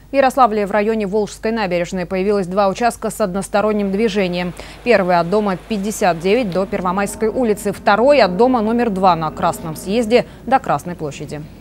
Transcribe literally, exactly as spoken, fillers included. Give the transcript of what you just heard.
В Ярославле в районе Волжской набережной появилось два участка с односторонним движением. Первый от дома пятьдесят девять до Первомайской улицы, второй от дома номер два на Красном съезде до Красной площади.